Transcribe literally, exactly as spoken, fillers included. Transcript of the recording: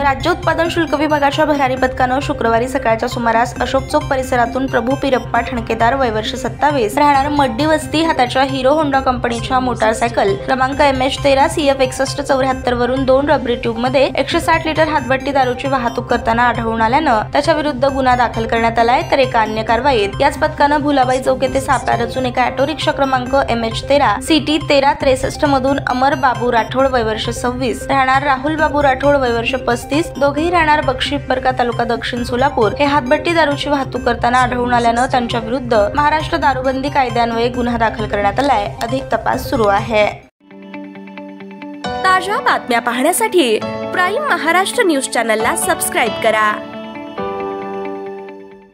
राज्य उत्पादन शुल्क विभागाच्या भरारी पथकानं शुक्रवारी सकाळच्या सुमारास अशोक चौक परिसरातून प्रभू पिरप्पा ठणकेदार वय वर्ष सत्तावीस राहणार मड्डी वस्ती हाताच्या हिरो होंडा कंपनीच्या मोटारसायकल क्रमांक एम एच तेरा सी एफ एकसष्ट चौऱ्याहत्तर वरून दोन रबरी ट्यूब मध्ये एकशे साठ लिटर हातभट्टी दारूची वाहतूक करताना आढळून आल्यानं त्याच्या विरुद्ध गुन्हा दाखल करण्यात आलाय। तर एका अन्य कारवाईत याच पथकानं भुलाबाई चौक येथे सापळा रचून एका ऑटो रिक्षा क्रमांक एम एच तेरा सी टी तेरा त्रेसष्ट मधून अमर बाबू राठोड वय वर्ष सव्वीस राहणार राहुल बाबू राठोड वय वर्ष पस्तीस दोघेही राहणार बक्षी परका तालुका दक्षिण सोलापूर हे हातभट्टी दारूची वाहतूक करताना आढळून आल्यानं त्यांच्या विरुद्ध महाराष्ट्र दारूबंदी कायद्यान्वये गुन्हा दाखल करण्यात आलाय। अधिक तपास सुरू आहे। ताज्या बातम्या पाहण्यासाठी प्राईम महाराष्ट्र न्यूज चॅनलला सबस्क्राईब करा।